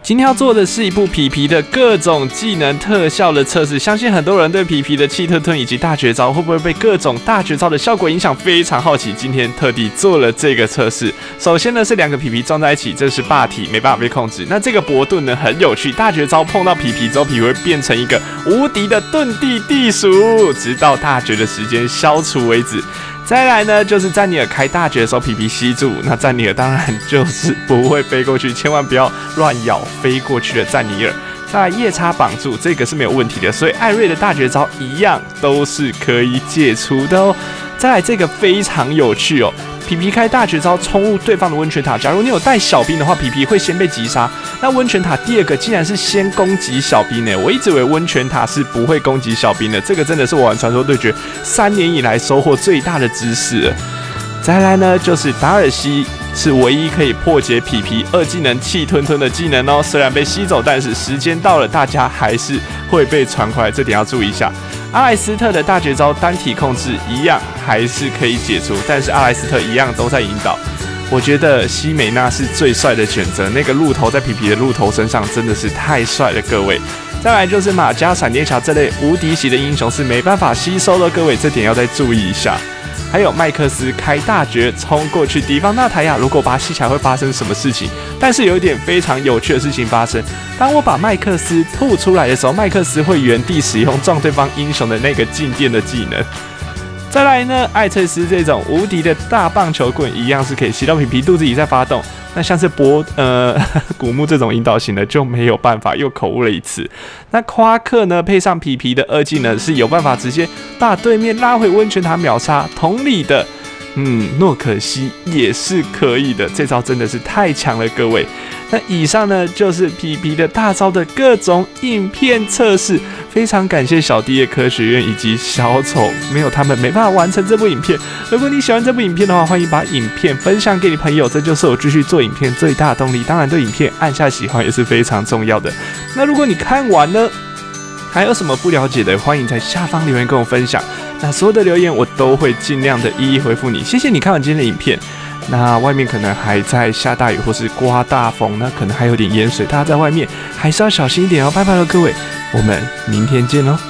今天要做的是一部皮皮的各种技能特效的测试，相信很多人对皮皮的气吞吞以及大绝招会不会被各种大绝招的效果影响非常好奇，今天特地做了这个测试。首先呢是两个皮皮撞在一起，这是霸体，没办法被控制。那这个博盾呢很有趣，大绝招碰到皮皮之后，皮皮会变成一个无敌的遁地地鼠，直到大绝的时间消除为止。再来呢，就是赞尼尔开大绝的时候，皮皮吸住，那赞尼尔当然就是不会飞过去，千万不要乱咬飞过去的赞尼尔。再来夜叉绑住，这个是没有问题的，所以艾瑞的大绝招一样都是可以解除的哦。再来这个非常有趣哦，皮皮开大绝招冲入对方的温泉塔，假如你有带小兵的话，皮皮会先被击杀。那温泉塔第二个竟然是先攻击小兵呢，我一直以为温泉塔是不会攻击小兵的，这个真的是我玩传说对决3年以来收获最大的知识了。再来呢，就是达尔西是唯一可以破解皮皮2技能气吞吞的技能哦。虽然被吸走，但是时间到了，大家还是会被传回来，这点要注意一下。阿莱斯特的大绝招单体控制一样还是可以解除，但是阿莱斯特一样都在引导。我觉得西美娜是最帅的选择，那个鹿头在皮皮的鹿头身上真的是太帅了，各位。再来就是马加、闪电侠这类无敌级的英雄是没办法吸收的，各位这点要再注意一下。还有麦克斯开大绝冲过去敌方纳塔亚，如果把他吸起来会发生什么事情？但是有一点非常有趣的事情发生，当我把麦克斯吐出来的时候，麦克斯会原地使用撞对方英雄的那个静电的技能。再来呢，艾翠斯这种无敌的大棒球棍一样是可以吸到皮皮肚子里再发动。那像是古木这种引导型的就没有办法，又口误了一次。那夸克呢，配上皮皮的2技能是有办法直接把对面拉回温泉塔秒杀。同理的，诺可西也是可以的，这招真的是太强了，各位。那以上呢就是皮皮的大招的各种影片测试，非常感谢小弟的科学院以及小丑，没有他们没办法完成这部影片。如果你喜欢这部影片的话，欢迎把影片分享给你朋友，这就是我继续做影片最大的动力。当然，对影片按下喜欢也是非常重要的。那如果你看完呢，还有什么不了解的，欢迎在下方留言跟我分享。那所有的留言我都会尽量的一一回复你。谢谢你看完今天的影片。那外面可能还在下大雨或是刮大风，那可能还有点淹水，大家在外面还是要小心一点哦。拜拜了各位，我们明天见喽。